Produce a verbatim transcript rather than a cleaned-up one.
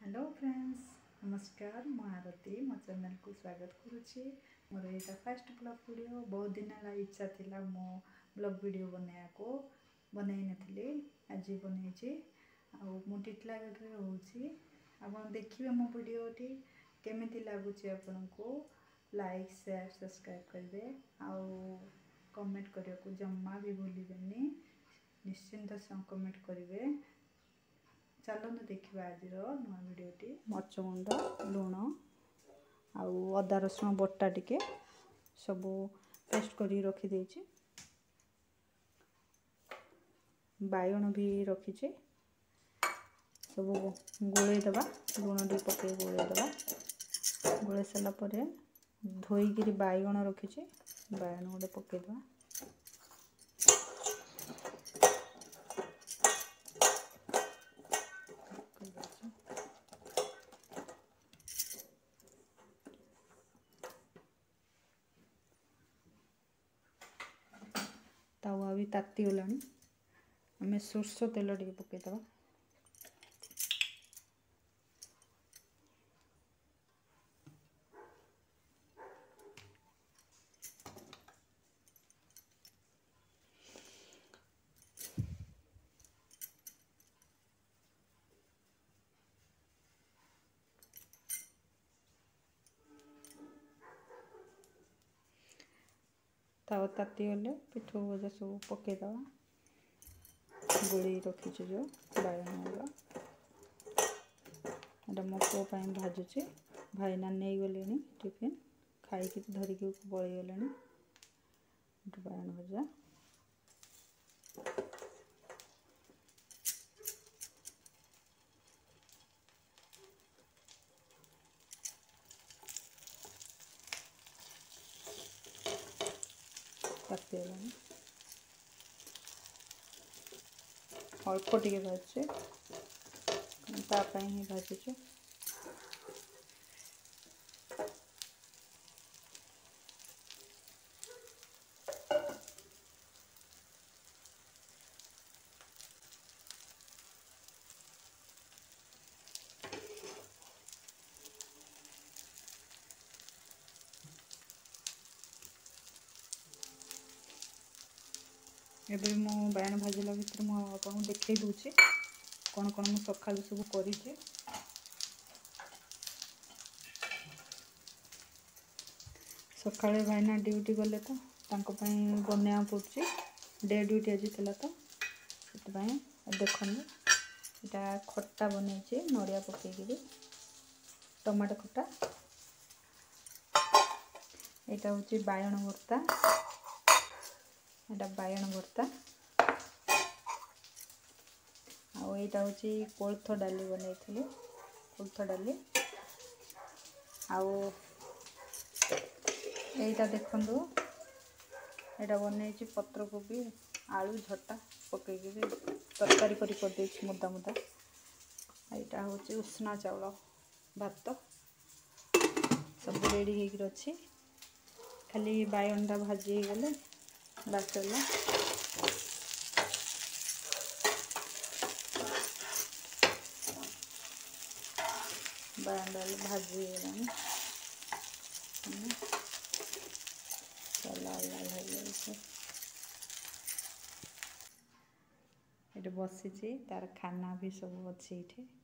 Hello friends, नमस्कार। मु आरती मो चैनल को स्वागत करुच्ची। मोर यहाँ फास्ट ब्लॉग वीडियो बहुत दिन है इच्छा थिला मो ब्लॉग वीडियो बनाया को बनई नथली आज बनई मु टिटलागढ़ रोची। आप देखिए मो वीडियोटी केमिति लगुच आपन को लाइक शेयर सब्सक्राइब करेंगे आउ कमेंट करने को जम्मा भी भूलिबेनी। निश्चिंत से कमेंट करेंगे। चलते देखा आज नुआ भिडटी मरच गुंड लुण आउ अदा रसुण बटा टिके सब पेस्ट कर रखी बाइगण भी रखीचे सब गोलेदबा लुण टी पके गोलेदबा गोले सारापर धोईकी बाइगण रखीचे बाइगण गोटे पकेदबा तावा भी ताती गला आम सोरष तेल टे पकईदबा तावा ताती गले पिठो भजा सब पकईदबा गोली रखीचे जो बाइगण गुड़ा एटा मो पुओ भाजुचे भाईना नहीं गले टिफिन खाई धरिकी पलि गले बाइगण भजा तातीगलानी अल्प टे भाजुचे ही भाजुचे एबे मो बायण भाजला भितर मु आपन देखै दूची कौन कौन मु सकाल सब करिचे। सकाळे भाईना ड्यूटी गले तो तांको पई बनिया पड़ची डे ड्यूटी आज थिला तो सेत पई देखन एटा खट्टा बनैचे नड़िया पकेगिरी टमाटो खट्टा एटा होची बायण भर्ता एटा बायण भर्ता आउ एटा होची कोल्थ डाली बनैथिली कोल्थ डाली आउ एटा देखंदु एटा बनैची पत्र कोबी आलू झटा पकेगी तरकारी करी कर देछि मुद्दा मुद्दा। एटा होची उष्णा चावल भात सब रेडी हेगी अछि खाली बायणटा भाजी गले बासला बायण डाली भाजी गलानी लाल लाल हो ये बसी तार खाना भी सब अच्छे ये